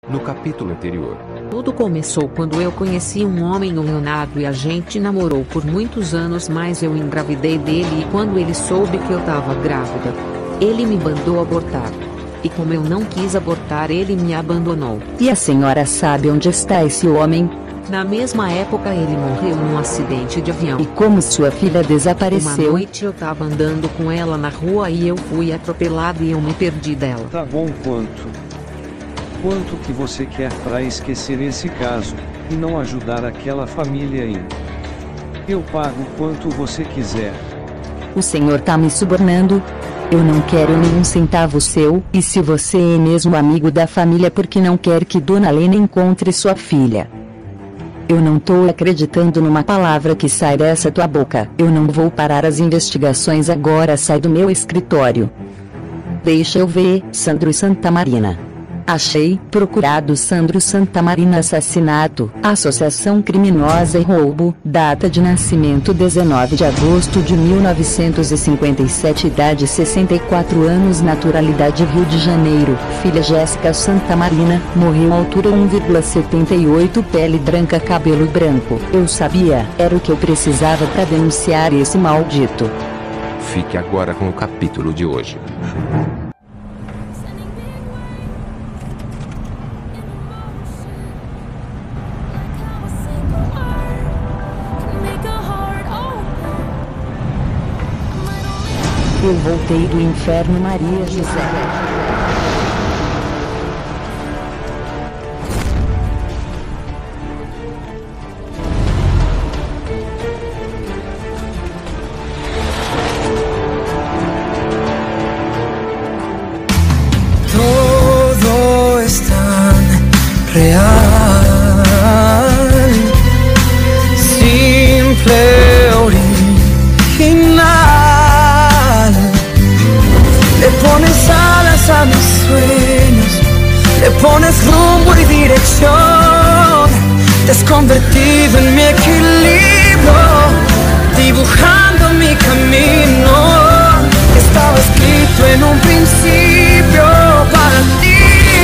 No capítulo anterior. Tudo começou quando eu conheci um homem, o Leonardo, e a gente namorou por muitos anos, mas eu engravidei dele, e quando ele soube que eu tava grávida, ele me mandou abortar. E como eu não quis abortar, ele me abandonou. E a senhora sabe onde está esse homem? Na mesma época ele morreu num acidente de avião. E como sua filha Uma desapareceu? noite eu tava andando com ela na rua e eu fui atropelado e eu me perdi dela. Tá bom, quanto? Quanto que você quer pra esquecer esse caso, e não ajudar aquela família aí? Eu pago quanto você quiser. O senhor tá me subornando? Eu não quero nenhum centavo seu, e se você é mesmo amigo da família, porque não quer que Dona Lena encontre sua filha? Eu não tô acreditando numa palavra que sai dessa tua boca. Eu não vou parar as investigações agora, sai do meu escritório. Deixa eu ver, Sandro Santamarina. Achei, procurado Sandro Santamarina, assassinato, associação criminosa e roubo, data de nascimento 19 de agosto de 1957, idade 64 anos, naturalidade Rio de Janeiro, filha Jéssica Santamarina, morreu altura 1,78, pele branca, cabelo branco. Eu sabia, era o que eu precisava para denunciar esse maldito. Fique agora com o capítulo de hoje. Eu voltei do inferno, Maria José. Todo es tan real, simple, original. Le pones alas a mis sueños, le pones rumbo y dirección. Te has convertido en mi equilibrio, dibujando mi camino. Estaba escrito en un principio para ti.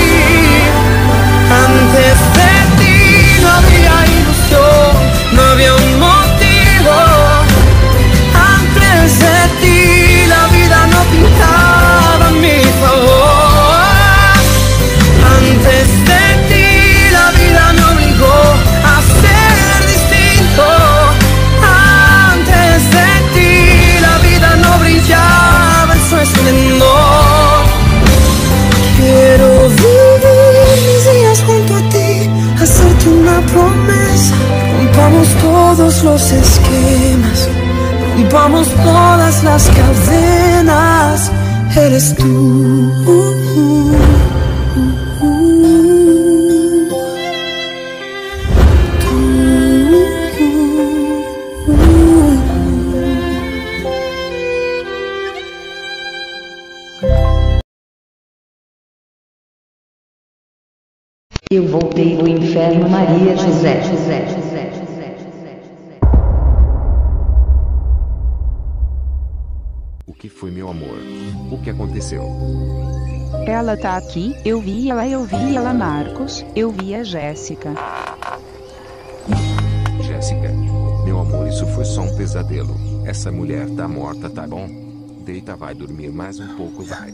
Antes de ti no había ilusión, no había un motivo. Antes de ti la vida no pintaba a mi favor. Antes de ti la vida me obligó a ser distinto. Antes de ti la vida no brillaba en su esplendor. Quiero vivir mis días junto a ti, hacerte una promesa. Rompamos todos los esquemas, rompamos todas las cadenas. Eres tú. Eu voltei do inferno, Maria José. O que foi, meu amor? O que aconteceu? Ela tá aqui, eu vi ela, Marcos, eu vi a Jéssica. Jéssica, meu amor, isso foi só um pesadelo. Essa mulher tá morta, tá bom? Deita, vai dormir mais um pouco, vai.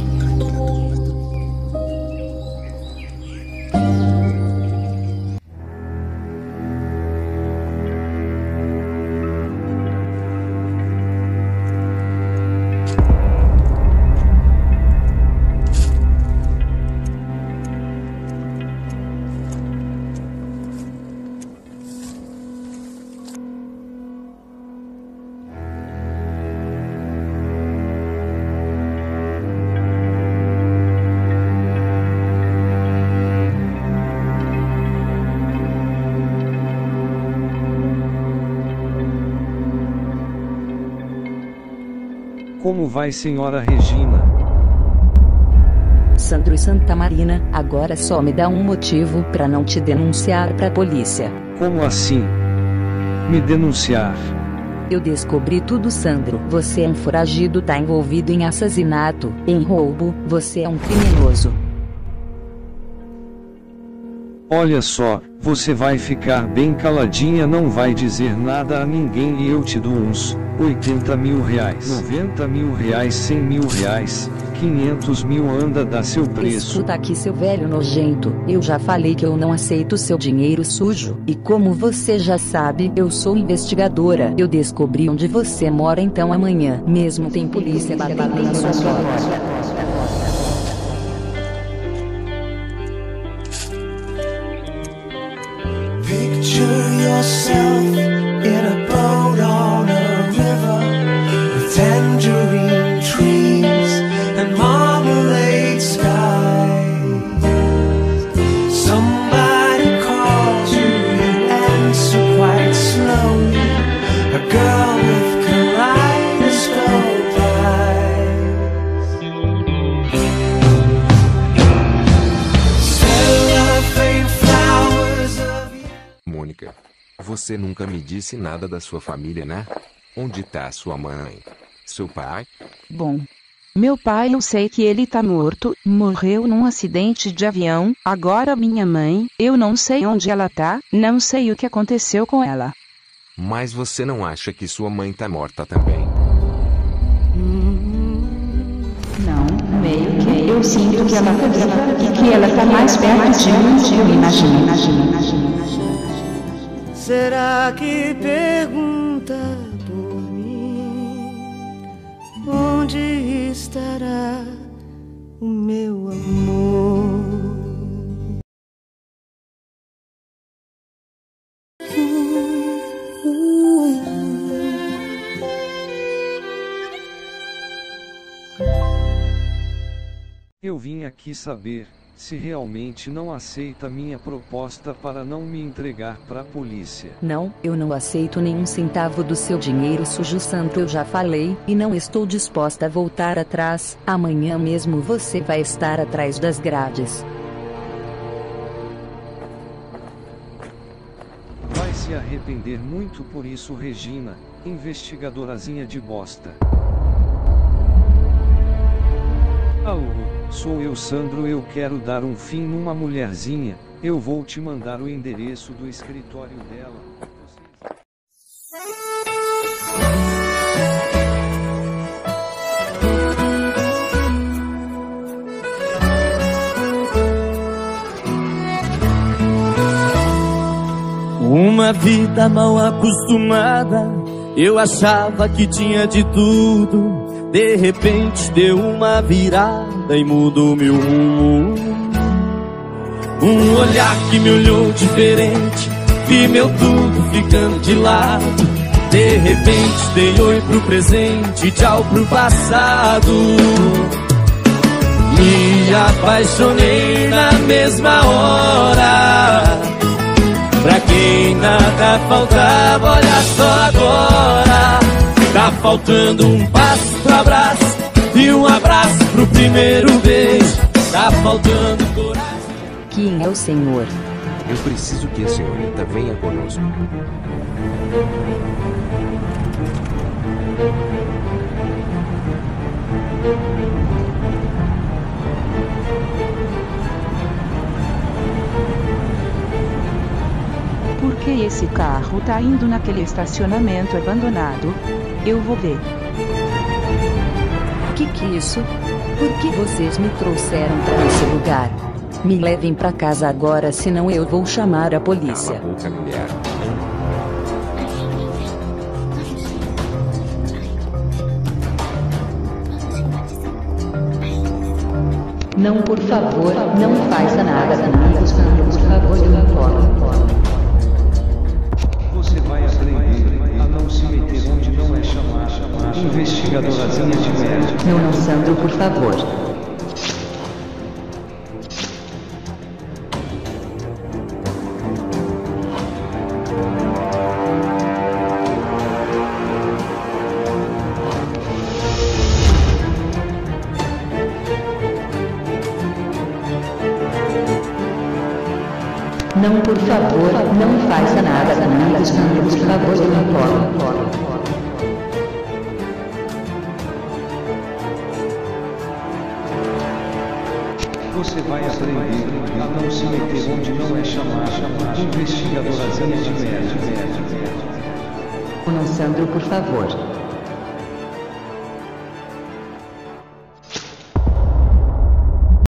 Como vai, senhora Regina? Sandro Santamarina, agora só me dá um motivo pra não te denunciar pra polícia. Como assim? Me denunciar? Eu descobri tudo, Sandro. Você é um foragido, tá envolvido em assassinato, em roubo, você é um criminoso. Olha só, você vai ficar bem caladinha, não vai dizer nada a ninguém e eu te dou uns 80 mil reais, 90 mil reais, 100 mil reais, 500 mil, anda, dá seu preço. Escuta aqui, seu velho nojento, eu já falei que eu não aceito seu dinheiro sujo, e como você já sabe, eu sou investigadora. Eu descobri onde você mora, então amanhã mesmo tem polícia batendo na sua porta. Picture yourself in a boat on a river with tangerine trees and marmalade skies. Somebody calls you, you answer quite slowly. A girl with kaleidoscope eyes. Cellophane flowers of Mônica, você nunca me disse nada da sua família, né? Onde tá sua mãe? Seu pai? Bom, meu pai, eu sei que ele tá morto, morreu num acidente de avião. Agora minha mãe, eu não sei onde ela tá, não sei o que aconteceu com ela. Mas você não acha que sua mãe tá morta também? Não, meio que eu sinto que ela tá viva e que ela tá mais perto de mim do que eu imagino. Será que pergunta por mim? Onde estará o meu amor? Eu vim aqui saber se realmente não aceita minha proposta para não me entregar para a polícia. Não, eu não aceito nenhum centavo do seu dinheiro sujo, Sandro. Eu já falei, e não estou disposta a voltar atrás. Amanhã mesmo você vai estar atrás das grades. Vai se arrepender muito por isso, Regina, investigadorazinha de bosta. Alô, sou eu, Sandro. Eu quero dar um fim numa mulherzinha. Eu vou te mandar o endereço do escritório dela. Uma vida mal acostumada, eu achava que tinha de tudo. De repente deu uma virada e mudou meu rumo. Um olhar que me olhou diferente, vi meu tudo ficando de lado. De repente dei oi pro presente, tchau pro passado. Me apaixonei na mesma hora. Pra quem nada faltava, olha só agora. Tá faltando um passo pro abraço e um abraço pro primeiro beijo. Tá faltando coragem. Quem é o senhor? Eu preciso que a senhorita venha conosco. Por que esse carro tá indo naquele estacionamento abandonado? Eu vou ver. Que é isso? Por que vocês me trouxeram para esse lugar? Me levem para casa agora, senão eu vou chamar a polícia. Cala a boca, mulher. Não, por favor, não faça nada comigo, Sandro, por favor, eu imploro. Você vai aprender a não se meter onde não é chamar. Investigadorazinha de merda. Não, Sandro, por favor. Não, por favor, não faça nada comigo, Sandro, por favor, eu imploro. Você vai aprender a não se meter onde não é chamado. Investigadorazinha de merda. Não, Sandro, por favor.